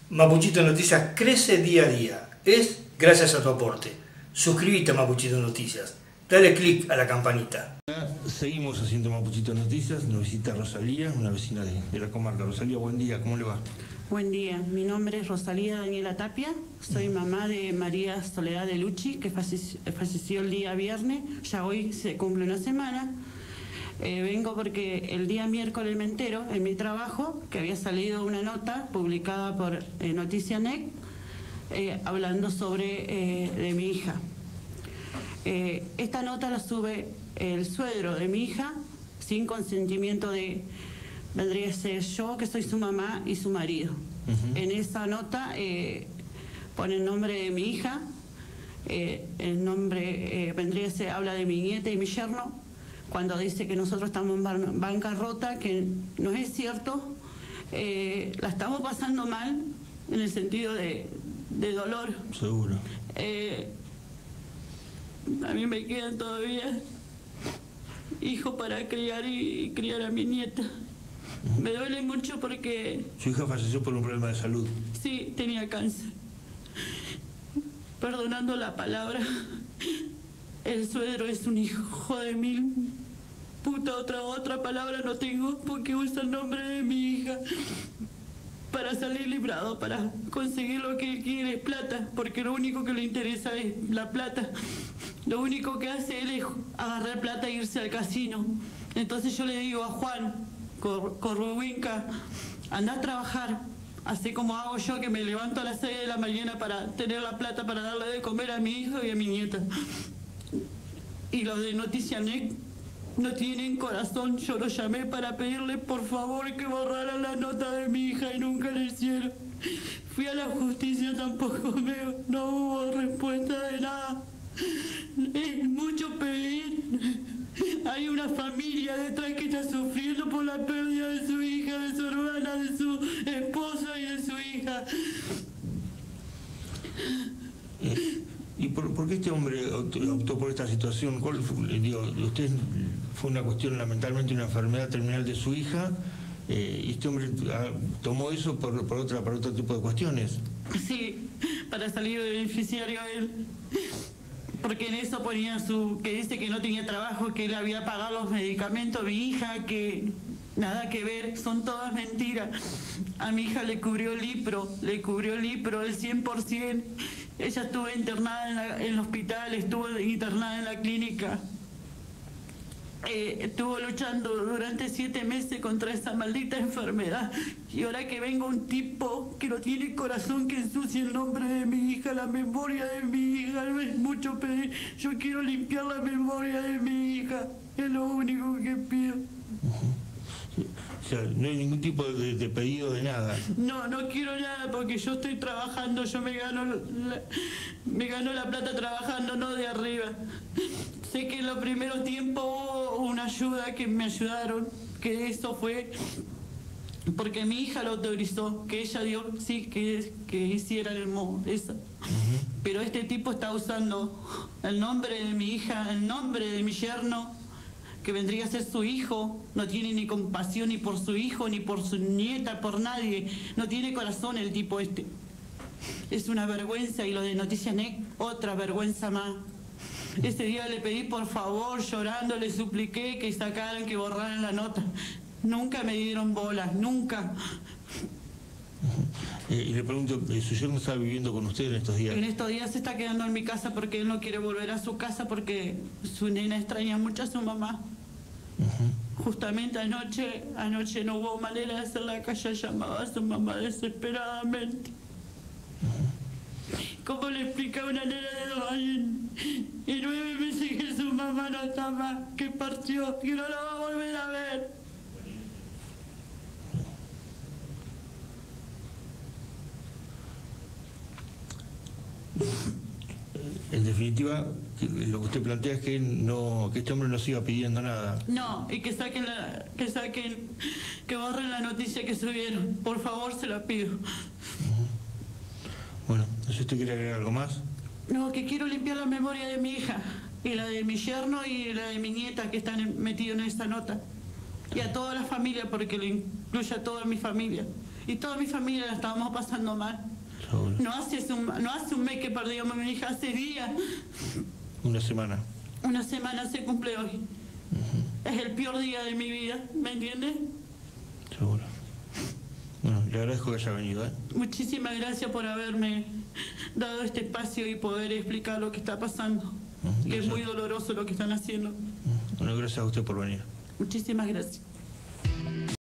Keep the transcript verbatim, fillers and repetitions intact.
Mapuchito Noticias crece día a día. Es gracias a tu aporte. Suscríbete a Mapuchito Noticias. Dale click a la campanita. Seguimos haciendo Mapuchito Noticias. Nos visita Rosalía, una vecina de, de la comarca. Rosalía, buen día, ¿cómo le va? Buen día, mi nombre es Rosalía Daniela Tapia, soy mamá de María Soledad de Lucci, que falleció, falleció el día viernes, ya hoy se cumple una semana. Eh, vengo porque el día miércoles me entero, en mi trabajo, que había salido una nota publicada por eh, Noticia N E C, eh, hablando sobre eh, de mi hija. Eh, esta nota la sube el suegro de mi hija, sin consentimiento de... vendría a ser yo, que soy su mamá y su marido. Uh-huh. En esa nota eh, pone el nombre de mi hija, eh, el nombre, eh, vendría a ser, habla de mi nieta y mi yerno, cuando dice que nosotros estamos en bancarrota, que no es cierto, eh, la estamos pasando mal, en el sentido de, de dolor. Seguro. Eh, a mí me quedan todavía hijos para criar y, y criar a mi nieta. Me duele mucho porque... Su hija falleció por un problema de salud. Sí, tenía cáncer. Perdonando la palabra, el suegro es un hijo de mil puta, otra, otra palabra no tengo, porque usa el nombre de mi hija para salir librado, para conseguir lo que él quiere, es plata, porque lo único que le interesa es la plata. Lo único que hace él es agarrar plata e irse al casino. Entonces yo le digo a Juan Corruinca, anda a trabajar, así como hago yo, que me levanto a las seis de la mañana para tener la plata para darle de comer a mi hijo y a mi nieta. Y los de Noticia N E C no tienen corazón. Yo los llamé para pedirle por favor que borraran la nota de mi hija y nunca lo hicieron. Fui a la justicia, tampoco me, no hubo respuesta de nada. Es mucho pedir. Hay una familia detrás que está sufriendo por la pérdida de su hija, de su hermana, de su esposo y de su hija. ¿Y por, por qué este hombre optó por esta situación? ¿Cuál fue, digo, usted fue una cuestión, lamentablemente, una enfermedad terminal de su hija, eh, y este hombre ah, tomó eso por, por, otra, por otro tipo de cuestiones? Sí, para salir de beneficiario a él. Porque en eso ponía su, que dice que no tenía trabajo, que él había pagado los medicamentos a mi hija, que nada que ver, son todas mentiras. A mi hija le cubrió el Lipro, le cubrió el Lipro el cien por ciento. Ella estuvo internada en, la, en el hospital, estuvo internada en la clínica. Eh, estuvo luchando durante siete meses contra esa maldita enfermedad, y ahora que venga un tipo que no tiene corazón, que ensucie el nombre de mi hija, la memoria de mi hija, no es mucho pedir. Yo quiero limpiar la memoria de mi hija, es lo único que pido. Uh-huh. O sea, no hay ningún tipo de, de pedido de nada. No, no quiero nada, porque yo estoy trabajando, yo me gano la, me gano la plata trabajando, no de arriba. Sé que en los primeros tiempos hubo una ayuda que me ayudaron, que eso fue porque mi hija lo autorizó, que ella dio, sí, que, que hiciera el mo, esa. Uh-huh. Pero este tipo está usando el nombre de mi hija, el nombre de mi yerno, que vendría a ser su hijo. No tiene ni compasión ni por su hijo, ni por su nieta, por nadie. No tiene corazón el tipo este. Es una vergüenza, y lo de Noticia N E C, otra vergüenza más. Ese día le pedí por favor, llorando, le supliqué que sacaran, que borraran la nota. Nunca me dieron bolas, nunca. Uh-huh. eh, y le pregunto, ¿su yerno está viviendo con usted en estos días? En estos días se está quedando en mi casa porque él no quiere volver a su casa, porque su nena extraña mucho a su mamá. Uh-huh. Justamente anoche, anoche no hubo manera de hacer la calle, llamaba a su mamá desesperadamente. Uh-huh. ¿Cómo le explica a una nena de dos años y nueve meses que su mamá no está más, que partió, que no la va a volver a ver? En definitiva, lo que usted plantea es que no, que este hombre no siga pidiendo nada. No, y que saquen la, que saquen, que borren la noticia que subieron. Por favor, se la pido. Uh-huh. Bueno, ¿si usted quiere agregar algo más? No, que quiero limpiar la memoria de mi hija, y la de mi yerno y la de mi nieta, que están metidos en esta nota. Y a toda la familia, porque le incluye a toda mi familia. y toda mi familia la estábamos pasando mal. Seguro. No hace un, no hace un mes que perdimos a mi hija, hace días. Una semana. Una semana se cumple hoy. Uh-huh. Es el peor día de mi vida, ¿me entiendes? Seguro. Bueno, le agradezco que haya venido, ¿eh? Muchísimas gracias por haberme dado este espacio y poder explicar lo que está pasando. Uh-huh. Que es muy doloroso lo que están haciendo. Uh-huh. Bueno, gracias a usted por venir. Muchísimas gracias.